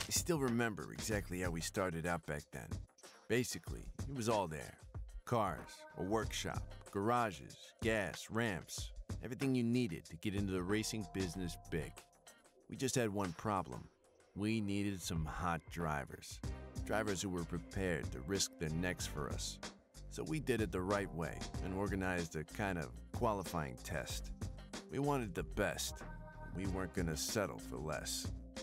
I still remember exactly how we started out back then. Basically, it was all there. Cars, a workshop, garages, gas, ramps, everything you needed to get into the racing business big. We just had one problem. We needed some hot drivers. Drivers who were prepared to risk their necks for us. So we did it the right way and organized a kind of qualifying test. We wanted the best. We weren't gonna settle for less.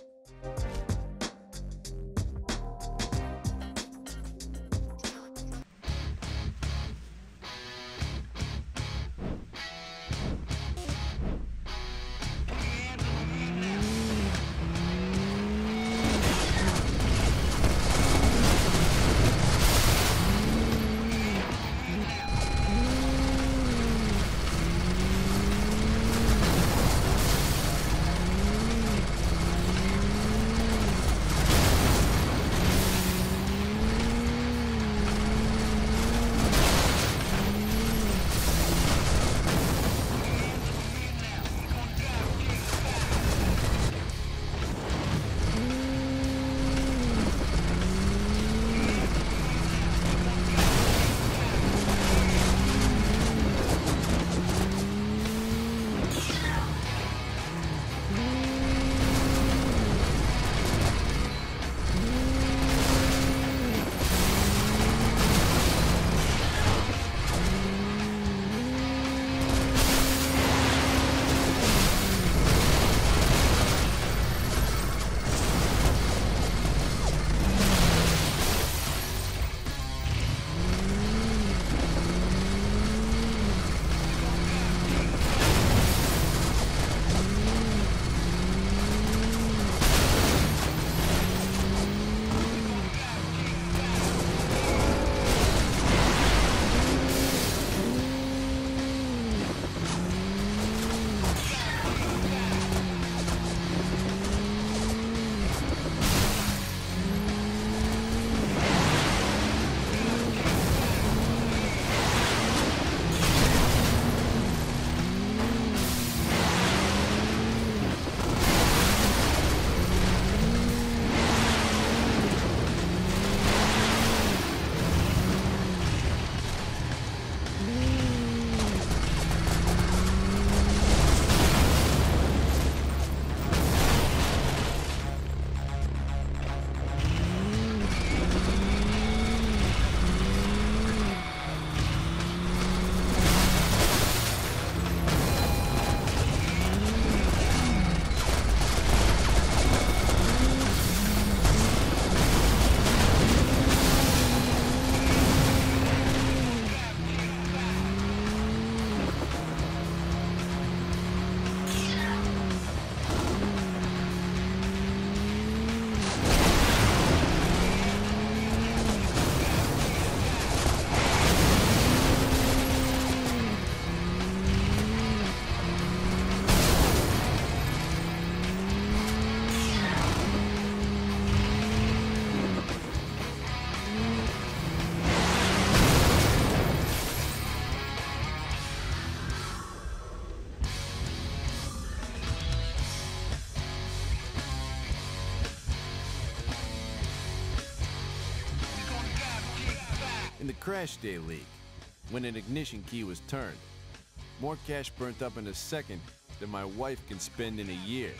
In the Crash Day League, when an ignition key was turned, more cash burnt up in a second than my wife can spend in a year.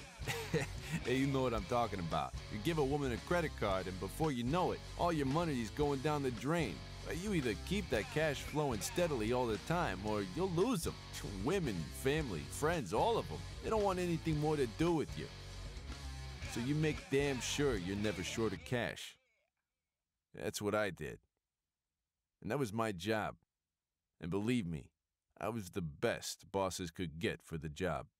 Hey, you know what I'm talking about. You give a woman a credit card and before you know it, all your money is going down the drain. You either keep that cash flowing steadily all the time or you'll lose them. Women, family, friends, all of them. They don't want anything more to do with you. So you make damn sure you're never short of cash. That's what I did. And that was my job. And believe me, I was the best bosses could get for the job.